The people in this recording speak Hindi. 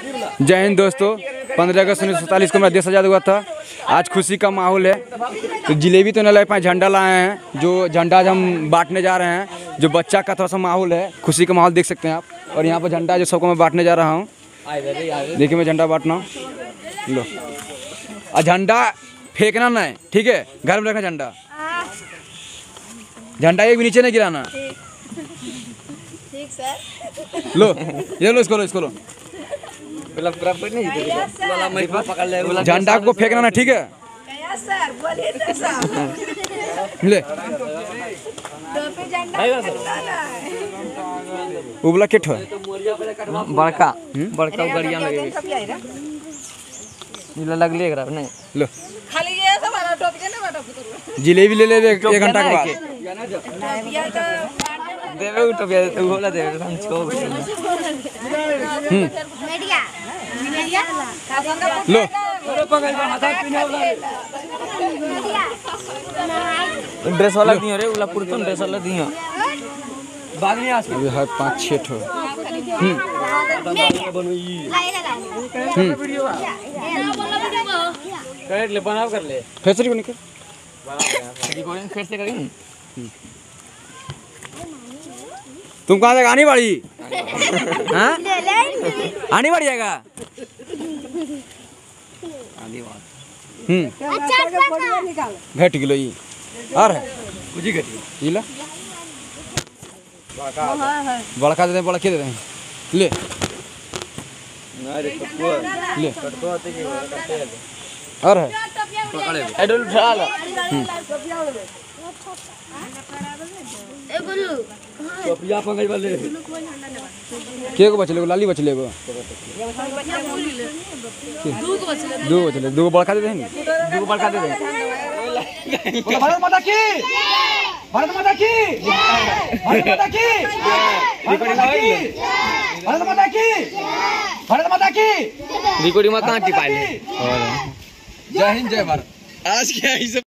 जय हिंद दोस्तों। 15 अगस्त 1947 को मेरा देश आज़ाद हुआ था। आज खुशी का माहौल है। तो जलेबी तो नहीं लाए पाए, झंडा लाए हैं। जो झंडा आज हम बांटने जा रहे हैं। जो बच्चा का थोड़ा सा माहौल है, खुशी का माहौल देख सकते हैं आप। और यहाँ पर झंडा जो सबको मैं बांटने जा रहा हूँ। देखिए मैं झंडा बांट रहा हूँ। लो, और झंडा फेंकना नहीं, ठीक है? घर में रखना झंडा। झंडा एक भी नीचे नहीं गिराना। ठीक सर। लो ये लो, इसको लो, इसको लो। झंडा को फेंकना ना, ठीक है? सर बोलिए तो सर। ले उबला किट है बड़का बड़का गड़िया लगे नीला लगले एकरा नहीं। लो खाली ये सब वाला टॉप के ना वाला जिलेबी ले ले 1 घंटा के बाद। देवे टोपिया तू बोला देवे हम छो मीडिया मीडिया लो ड्रेस वाला दियो रे उला पुरतन ड्रेस वाला दियो बागनी आस अभी है 5-6 ठो। कर ले बनाव कर ले फेसरी को निकल रिकॉर्डिंग फिर से करेंगे। तुम कहाँ तक आनी बाड़ी? हाँ आनी बाड़ी जाएगा। घट किलो ये और है कुछ घटी ला बड़का देते हैं, बड़ा देते हैं। ले ले और है एडल उठा लो ए गुल्लू टोपिया पंगज वाले के को बचले, लाली बचले को दो बचले, दो बड़का देते हैं। दो बड़का दे दे भारत माता की, भारत माता की, भारत माता की, भारत माता की, भारत माता की, भारत माता की। रिकॉर्डिंग में कहां टिपाले। जय हिंद जय भारत। आज क्या